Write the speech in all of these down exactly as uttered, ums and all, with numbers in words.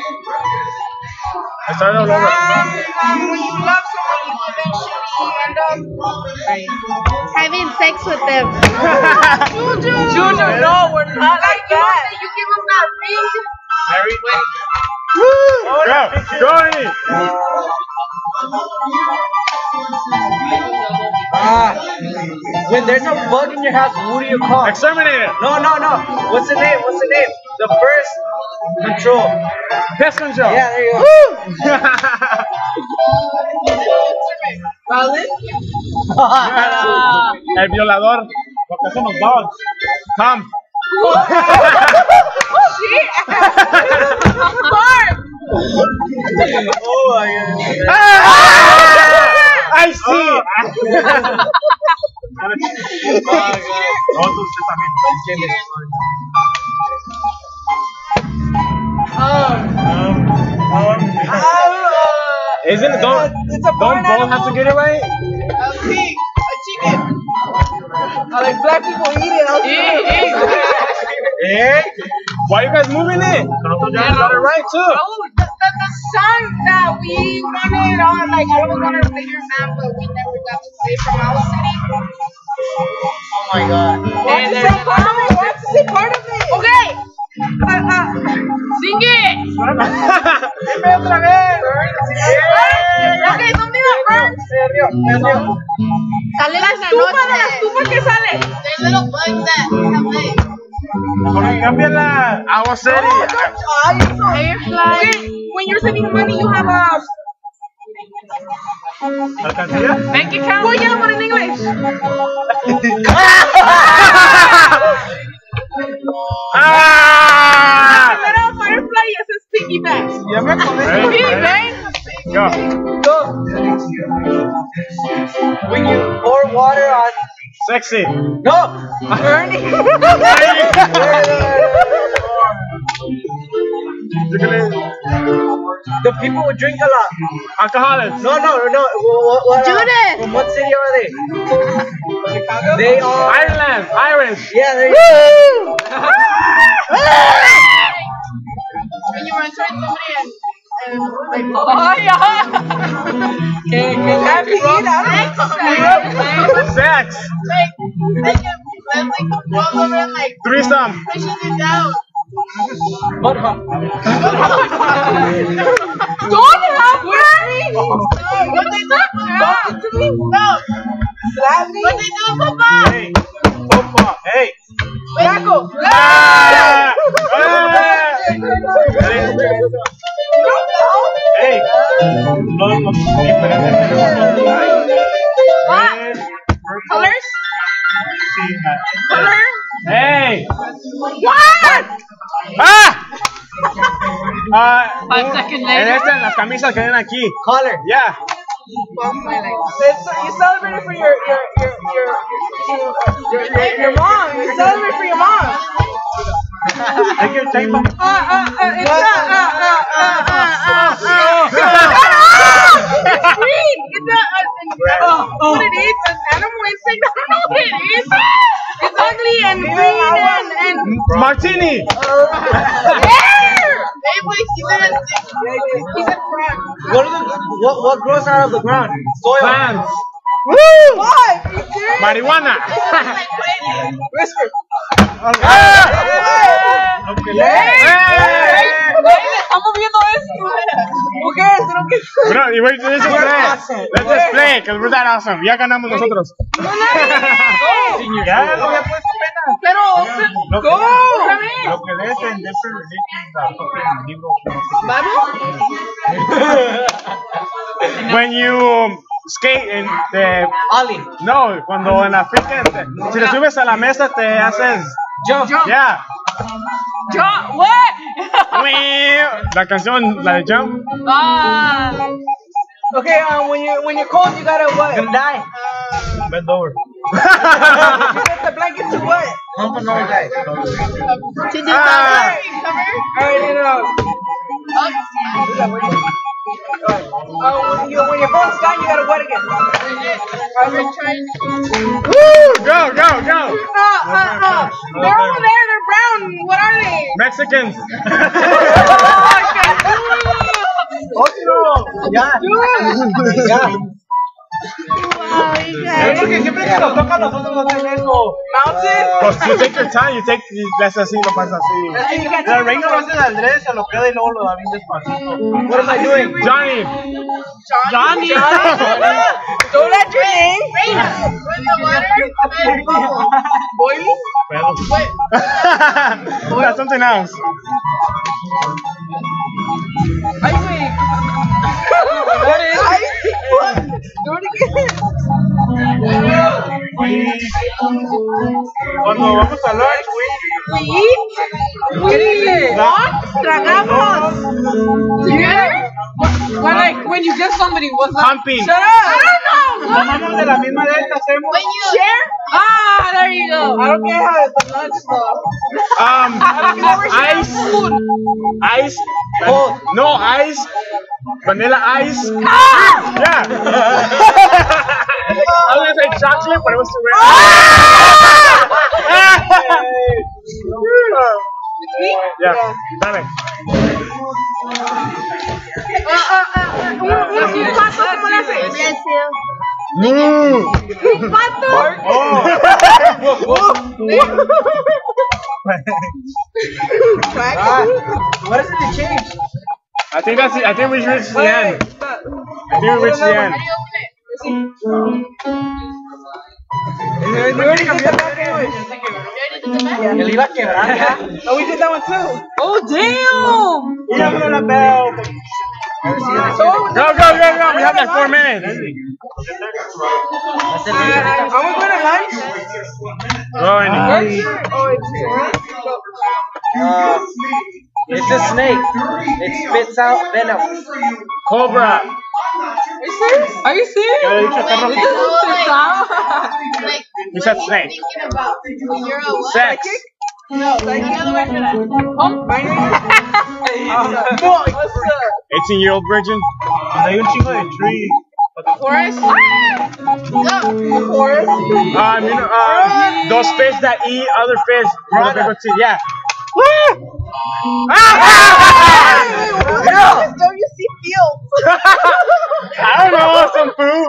I started all over. Um, um, when you love someone, you eventually end up having sex with them. Juju! Juju, no, we're not Like, like you know that. that you give them that ring. Mary, woo! Go, go, Ernie. Ah, when there's a bug in your house, who do you call? Exterminator. No, no, no. What's the name? What's the name? The first control. Pest control. Yeah, there you go. Colin? El violador. Lo que hacen los dogs. Tom. Shit! Oh my god. Ah! I see. Isn't it? Don't, It's a don't barn both animal. have to get it right? A pig. A chicken. I like black people eat it. I'll Hey, why you guys moving it? You guys got it right too. Oh, the, the, the song that we wanted on, like, I always wanted to play your man, but we never got to play from Owl City. Oh my god. What's the same part of it? What's the same part of it? Okay! Uh, uh, sing it! Dime otra vez. Okay, don't be that burn. Sale la estufa, de la estufa que sale. There's little bugs that have legs. Cámbiala. Agua seria. Okay, when you're saving money, you have a ¿Alcancía? bank account. Oh, yeah, but in English. Ah! Primero Firefly y ese es piggyback. Ya me acordé. Piggyback. Go. When you pour water on. Sexy. No! Ernie. The people who drink a lot. Alcoholics. No, no, no. What, what, uh, Judith. From what city are they? Chicago? They are. Ireland. Irish. Yeah, there you go. When you answer somebody and, and like, Oh, yeah. can, can happy eat out of Sex. like, like, like, like, rolls over and like Threesome. pushes it down. But, huh? Don't have me. What they do? Talk to me. No. Slap me. What they do, Papa? Hey. Football. Hey. Taco. Ah! Ah! Hey. No, no, What? Colors? Color? Hey. What? Ah. Ah. Five seconds En later. este, en las camisas que ven aquí. Color. Yeah. It's, you celebrated for your your your your your, your, your mom. You celebrated for your mom. Take your tape off. Uh, uh, uh, it's uh, uh, uh, uh, uh, uh, It's green. It's a, a, a, what it is, an animal insect. I don't know what it is. It's ugly and green and, and Martini. yeah. Hey, wait, he said, he said crab. What, are the, what, what grows out of the ground? Soil. Plants. Woo! What? Are you serious? Marijuana. Whisper. Ah. Okay. Hey. Estamos viendo esto. Mujeres, pero que. Bro, y wait, let's play. Let's just play, because we're that awesome. Ya ganamos nosotros. Ya no había puesto pena. Pero, Lo que, go. lo que lees en different religions are fucking libros. When you skate en the Ollie. no, cuando en la freaking te, si le subes a la mesa te haces Jump. yeah. John, what? La canción, la de Jump. Ah. Okay, um, when you when you're cold, you gotta what? Gonna die. Bend over. You get the blanket to what? Hump another guy. To the Ah. cover. Alright, you know. Uh, when, you, when your phone's down, you gotta wet again. Woo! Go, go, go. Uh, uh, uh. They're over there. They're brown. What are they? Mexicans. Oh, okay. Ya. Ya. Wow, you Es guys. porque siempre que nos toca a nosotros no hacen eso. Mountain. Pues you take your time, you take, you, that's así, lo pasa así. El Reino lo hace de Andrés, se lo queda y luego lo da bien despacito. What am I doing? Johnny. Johnny. Don't let your name. Reina. With the water. Boiling. That's something else. Ay, güey. What is? Ay, what? Do it again. Cuando vamos a lunch, güey. We eat. We walk. Tragamos. Together. When like when you get somebody, what's that? Humping. Shut up. I don't know. What? Tomamos de la misma de esta, hacemos. When you Share? Ah, there you go. I don't get how it's lunch stuff. Um, Ice. ice, Food. ice, Cold. no ice, vanilla ice. Ah! Yeah. I was gonna say chocolate, but it was too rare. Yeah, dale. Uh, uh, uh, un, un, un pato, ¿cómo le hace? Bless you. Mm. Un pato. Oh. Ah, what does it change? I think that's it. I think we reached the end. I think we reached the end. Que le iba a quebrar ya. Oh, we did that one too. Oh, damn. Y abrió la bell. So, Go, go, go, go. We have like four minutes. are we going to lunch? Go, Andy. Where's your? Oh, it's Uh, it's a snake. It spits out venom. Cobra. Are you serious? Are you serious? Ya le he dicho a Carlos It que- doesn't spit out. Like, You said what are snake. you thinking about? You're a what? Sex. No, like another word for that. Oh, my What's up? eighteen year old virgin. Hay un chingo de tree. Forest. Go. Forest. Um, you know, um, those fish that eat other fish. Other people too. Yeah. Woo! Ah! Yeah. Don't you see fields? I don't know, some food.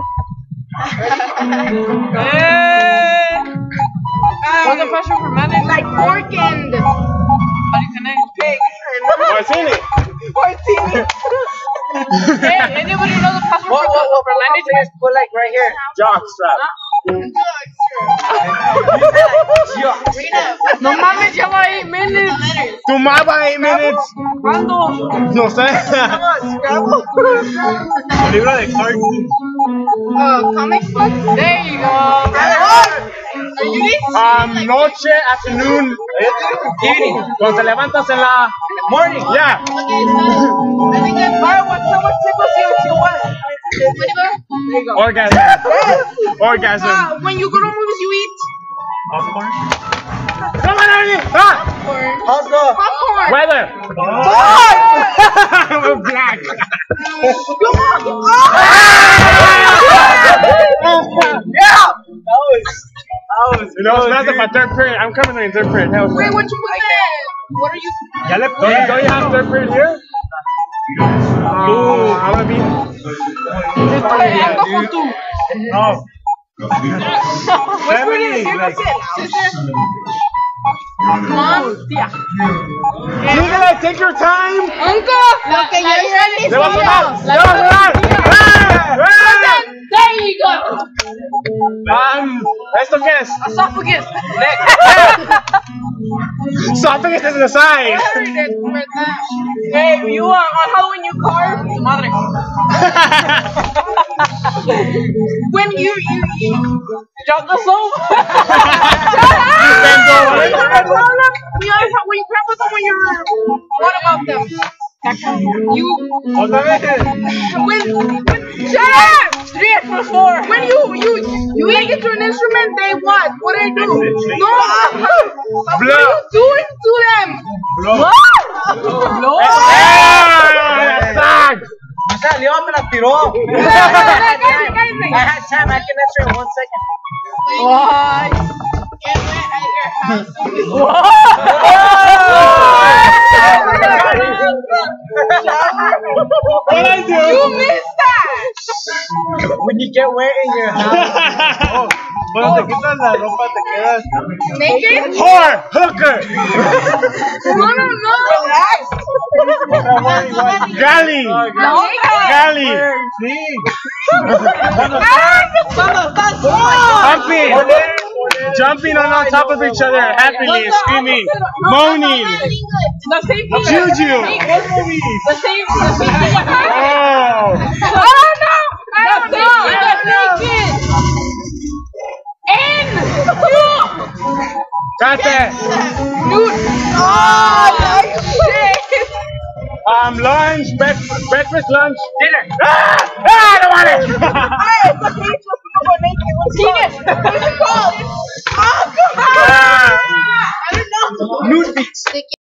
What's the question for manager? Like pork and. Pig. Oh, I seen it. Martini. Hey, anybody know the password What, for, what, what, for landing? just put like right here. Jock strap. Rita. No mames, lleva eight minutes. Letters. Tu mama eight minutes. ¿Cuándo? No sé. Un libro de cartoons. Uh, comic book. There you go. Are you guys? Um, noche, afternoon, Evening. cuando te levantas en la Morning. yeah. Okay, so I think I'm. Alright, what, so what tickles you to what? What do you go? There you go. Orgasm. Orgasm. Uh, when you go to movies, you eat Popcorn. Come on, Ernie. Ah! popcorn. How's the? Popcorn. Weather. I'm black. Yeah. That was. That was. You know, it's not my third period. I'm coming in third period. Hell, Wait, what you put that? What are you? ya le don't, you- don't you have third period here? Ooh, I'm gonna be. No. Seventy. Like, Mom? Yeah. You gotta take your time. Uncle. Okay, ya ready? Le vas a dar. Le vas a dar. ¡Eh! ¡Eh! There you go. Um, ¿esto qué es? Esophagus. Esophagus is in the side. Hey, you uh, on Halloween you carve? Tu madre. When you you you drop the soap. Bend over. We always have, when you grab with them when you're. What about them? You. otra vez. When. when shut up! Three extra four. When you you you make it to an instrument, they what? What do they do? No. What Blow. are you doing to them? Blow. No. ¡Eh! ¡Sac! Me salió, me la tiró. I had time. I can answer in one second. What? Get wet at your house. What I do? You missed When you get wet in your house. Oh, cuando te quitas la ropa te quedas. Naked? Whore, hooker, No, no, no. gali, gali, sí. Jumping, jumping on, on top of each other happily and screaming, moaning. The same thing. Juju. The same. The same thing. Oh. I don't know. I The don't same know. thing. I don't know. Naked. And Got that. nude. Um, lunch, breakfast, breakfast, lunch, dinner. Ah! Ah, I don't want it. Genius. What's it called? Ah. Nude beats.